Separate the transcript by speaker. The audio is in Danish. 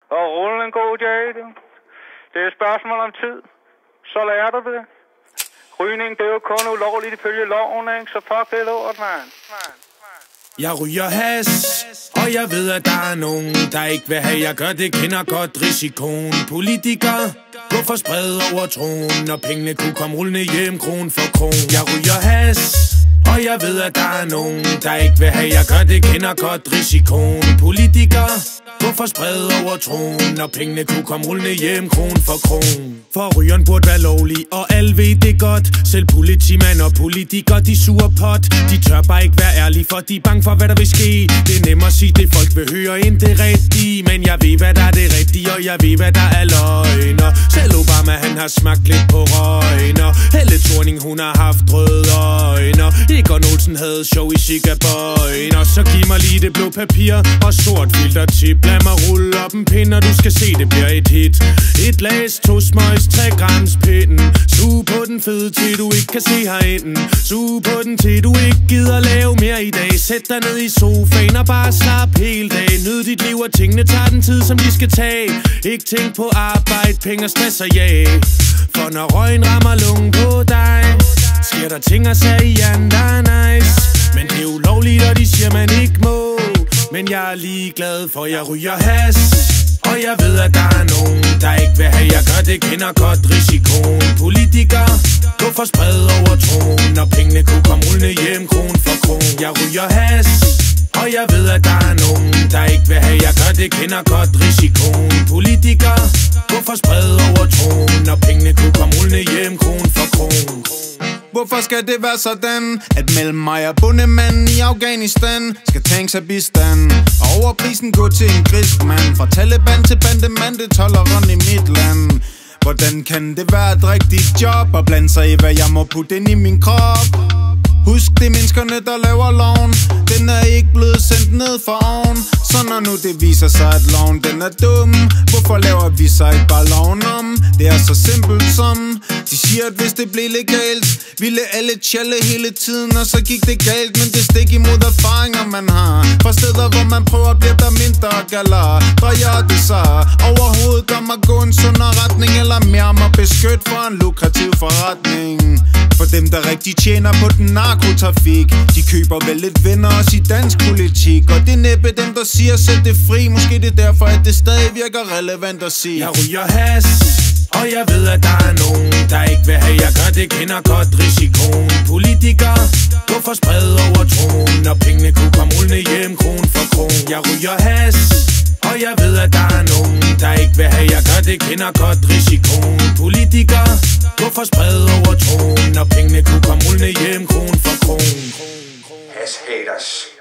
Speaker 1: og rulle en god dag. Det er et spørgsmål om tid. Så lærer du det. Rygning, det er jo kun ulovligt ifølge loven, ikke? Så fuck det lort, mand.
Speaker 2: Jeg ryger has, og jeg ved, at der er nogen, der ikke vil have, jeg gør det, kender godt risikoen. Politikere, hvorfor sprede over troen, når pengene kunne komme rullende hjem, kron for kron. Jeg ryger has, og jeg ved, at der er nogen, der ikke vil have, jeg gør det, kender godt risikoen. Politikere, hvorfor sprede over troen, når pengene kunne komme rullende hjem, kron for kron. For rygeren burde være lovlig, og alle ved det godt. Selv politimand og politikere, de suger pot. De tør bare ikke være ærlige, for de er bange for, hvad der vil ske. Det er nemt at sige, det folk vil høre ind det rigtige. Men jeg ved, hvad der er det rigtige, og jeg ved, hvad der er løgn. Og selv Obama, han har smagt lidt på røgn. Og Helle Thorning, hun har haft røde øjne. Og Egon Olsen havde show i Chicaboy. Og så giv mig lige det blå papir og sort filtertip. Lad mig rulle op en pind, og du skal se, det bliver et hit. Et las, 2 smøjs, 3 grams pinden. Sug på den fede, til du ikke kan se herinde. Sug på den, til du ikke gider lave mere i dag. Sæt dig ned i sofaen og bare slap hele dagen. Nyd dit liv, og tingene tager den tid, som de skal tage. Ikke tænk på arbejde, penge og stress og jag. For når røgen rammer lungen på dig, sker der ting og sager i hjernen, der er nice. Men det er ulovligt, og de siger, man ikke må. Men jeg er ligeglad, for jeg ryger has. Og jeg ved, at der er nogen, der ikke vil have, jeg gør det, kender godt risikoen. Politikere, hvorfor sprede over troen, når pengene kunne komme rullende hjem, kron for kron. Jeg ryger has, og jeg ved, at der er nogen, der ikke vil have, jeg gør det, kender godt risikoen. Politikere, hvorfor sprede over troen, når pengene kunne komme rullende hjem, kron for kron.
Speaker 3: Hvorfor skal det være sådan, at mellem mig og bondemanden i Afghanistan skal tænke sig bistand, og overprisen gå til en grisk mand? Fra Taliban til bandemand, det tolerant i mit land. Hvordan kan det være et rigtigt job at blande sig i, hvad jeg må putte ind i min krop? Husk, det er menneskerne, der laver loven. Den er ikke blevet sendt ned for oven. Så når nu det viser sig, at loven den er dum, hvorfor laver vi så ikke bare loven om? Det er så simpelt som de siger, at hvis det blev legalt, ville alle tjalle hele tiden, og så gik det galt. Men det stik imod erfaringer man har fra steder, hvor man prøver at blive der mindre galler. Drejer det sig overhovedet om at gå en sundere retning, eller mere om at beskytte for en lukrativ forretning? For dem, der rigtig tjener på den narkotrafik, de køber vel lidt venner også i dansk politik. Og det er næppe dem, der siger, sæt det fri. Måske det er derfor, at det stadig virker relevant at sige.
Speaker 2: Jeg ryger has, og jeg ved, at der er nogen, der ikke vil have, jeg gør det, kender godt risikoen. Politikere, hvorfor sprede over troen, når pengene kunne komme rullende hjem, kron for kron. Jeg ryger has, og jeg ved, at der er nogen, der ikke vil have, jeg gør det, kender godt risikoen. Politikere, hvorfor sprede over troen, når pengene kunne komme rullende hjem, kron for kron.
Speaker 4: Has haters.